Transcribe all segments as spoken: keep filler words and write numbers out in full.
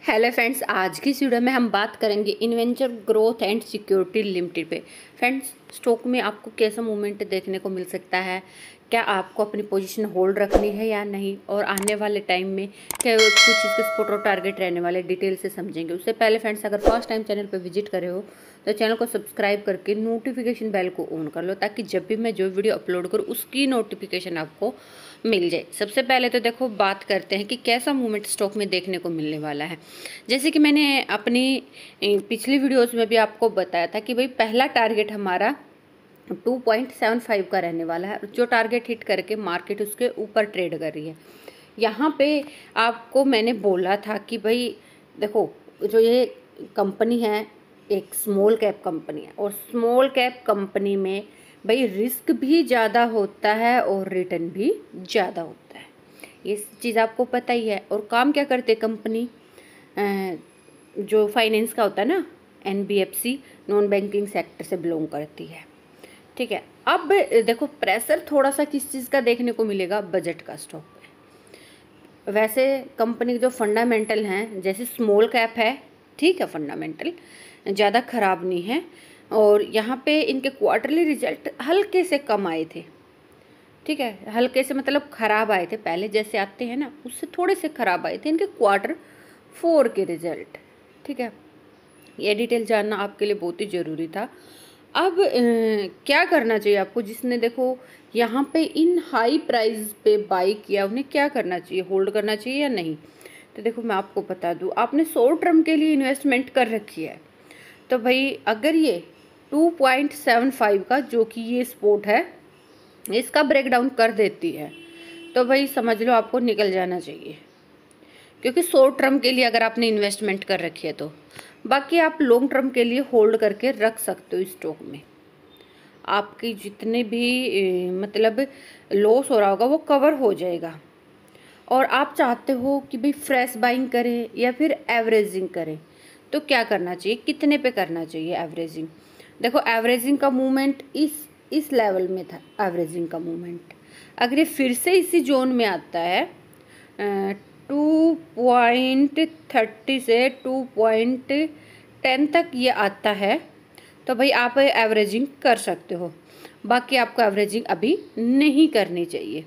Hello friends, आज की इस वीडियो में हम बात करेंगे Inventure growth and security limited पे। फ्रेंड्स, स्टॉक में आपको कैसा मूवमेंट देखने को मिल सकता है, क्या आपको अपनी पोजीशन होल्ड रखनी है या नहीं, और आने वाले टाइम में क्या कुछ इसके सपोर्ट और टारगेट रहने वाले डिटेल से समझेंगे। उससे पहले फ्रेंड्स, अगर फर्स्ट टाइम चैनल पर विजिट करे हो तो चैनल को सब्सक्राइब करके नोटिफिकेशन बेल को ऑन कर लो, ताकि जब भी मैं जो वीडियो अपलोड करूँ उसकी नोटिफिकेशन आपको मिल जाए। सबसे पहले तो देखो बात करते हैं कि कैसा मूवमेंट स्टॉक में देखने को मिलने वाला है। जैसे कि मैंने अपनी पिछली वीडियोस में भी आपको बताया था कि भाई पहला टारगेट हमारा टू पॉइंट सेवन फाइव का रहने वाला है, जो टारगेट हिट करके मार्केट उसके ऊपर ट्रेड कर रही है। यहाँ पे आपको मैंने बोला था कि भाई देखो, जो ये कंपनी है एक स्मॉल कैप कंपनी है, और स्मॉल कैप कंपनी में भाई रिस्क भी ज़्यादा होता है और रिटर्न भी ज़्यादा होता है, ये चीज़ आपको पता ही है। और काम क्या करते कंपनी, जो फाइनेंस का होता है ना, N B F C non banking sector से बिलोंग करती है, ठीक है। अब देखो प्रेशर थोड़ा सा किस चीज़ का देखने को मिलेगा, बजट का स्टॉक पे। वैसे कंपनी के जो फंडामेंटल हैं, जैसे स्मॉल कैप है, ठीक है, फंडामेंटल ज़्यादा ख़राब नहीं है, और यहाँ पे इनके क्वार्टरली रिजल्ट हल्के से कम आए थे, ठीक है। हल्के से मतलब ख़राब आए थे, पहले जैसे आते हैं ना उससे थोड़े से ख़राब आए थे इनके क्वार्टर फोर के रिजल्ट, ठीक है। ये डिटेल जानना आपके लिए बहुत ही ज़रूरी था। अब ए, क्या करना चाहिए आपको, जिसने देखो यहाँ पे इन हाई प्राइस पे बाई किया, उन्हें क्या करना चाहिए, होल्ड करना चाहिए या नहीं। तो देखो मैं आपको बता दूँ, आपने शॉर्ट टर्म के लिए इन्वेस्टमेंट कर रखी है, तो भाई अगर ये टू पॉइंट सेवन फाइव का, जो कि ये सपोर्ट है, इसका ब्रेकडाउन कर देती है, तो भाई समझ लो आपको निकल जाना चाहिए, क्योंकि शॉर्ट टर्म के लिए अगर आपने इन्वेस्टमेंट कर रखी है तो। बाकी आप लॉन्ग टर्म के लिए होल्ड करके रख सकते हो स्टॉक में। आपकी जितने भी ए, मतलब लॉस हो रहा होगा वो कवर हो जाएगा। और आप चाहते हो कि भाई फ्रेश बाइंग करें या फिर एवरेजिंग करें, तो क्या करना चाहिए, कितने पे करना चाहिए एवरेजिंग। देखो एवरेजिंग का मूवमेंट इस इस लेवल में था, एवरेजिंग का मूवमेंट अगर ये फिर से इसी जोन में आता है टू पॉइंट थर्टी से टू पॉइंट टेन तक ये आता है, तो भाई आप एवरेजिंग कर सकते हो। बाकी आपको एवरेजिंग अभी नहीं करनी चाहिए।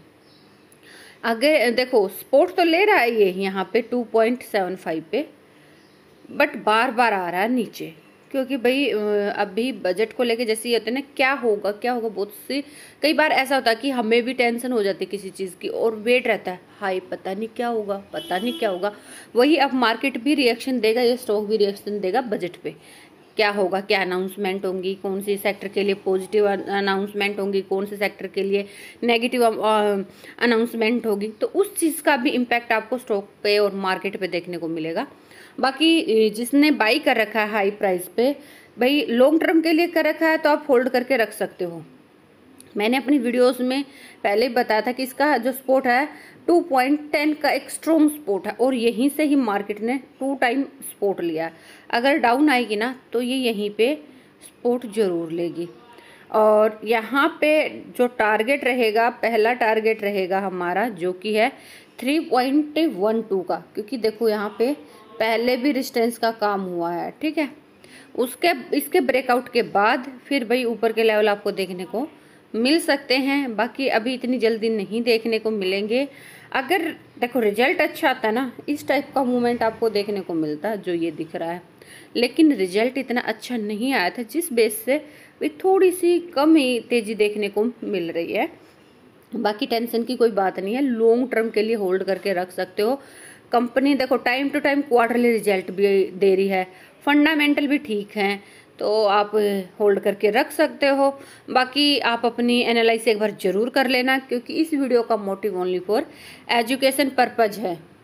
अगर देखो सपोर्ट तो ले रहा है ये यहाँ पे टू पॉइंट सेवन फाइव पे, बट बार बार आ रहा है नीचे, क्योंकि भाई अभी बजट को लेके जैसे ये होता है ना, क्या होगा क्या होगा, बहुत सी कई बार ऐसा होता है कि हमें भी टेंशन हो जाती है किसी चीज़ की, और वेट रहता है हाई, पता नहीं क्या होगा, पता नहीं क्या होगा। वही अब मार्केट भी रिएक्शन देगा, ये स्टॉक भी रिएक्शन देगा बजट पे, क्या होगा, क्या अनाउंसमेंट होंगी, कौन सी सेक्टर के लिए पॉजिटिव अनाउंसमेंट होंगी, कौन से सेक्टर के लिए नेगेटिव अनाउंसमेंट होगी, तो उस चीज़ का भी इम्पैक्ट आपको स्टॉक पे और मार्केट पे देखने को मिलेगा। बाकी जिसने बाई कर रखा है हाई प्राइस पे, भाई लॉन्ग टर्म के लिए कर रखा है तो आप होल्ड करके रख सकते हो। मैंने अपनी वीडियोस में पहले ही बताया था कि इसका जो सपोर्ट है टू पॉइंट टेन का एक स्ट्रॉन्ग सपोर्ट है, और यहीं से ही मार्केट ने टू टाइम सपोर्ट लिया। अगर डाउन आएगी ना तो ये यहीं पे सपोर्ट जरूर लेगी। और यहाँ पे जो टारगेट रहेगा, पहला टारगेट रहेगा हमारा, जो कि है थ्री पॉइंट वन टू का, क्योंकि देखो यहाँ पे पहले भी रेजिस्टेंस का काम हुआ है, ठीक है। उसके इसके ब्रेकआउट के बाद फिर भाई ऊपर के लेवल आपको देखने को मिल सकते हैं। बाकी अभी इतनी जल्दी नहीं देखने को मिलेंगे। अगर देखो रिजल्ट अच्छा आता है ना, इस टाइप का मूवमेंट आपको देखने को मिलता है जो ये दिख रहा है, लेकिन रिजल्ट इतना अच्छा नहीं आया था, जिस बेस से भी थोड़ी सी कम ही तेज़ी देखने को मिल रही है। बाकी टेंशन की कोई बात नहीं है, लॉन्ग टर्म के लिए होल्ड करके रख सकते हो। कंपनी देखो time to time quarterly result भी दे रही है, फंडामेंटल भी ठीक हैं, तो आप होल्ड करके रख सकते हो। बाकी आप अपनी एनालिसिस एक बार जरूर कर लेना, क्योंकि इस वीडियो का motive only for education purpose है।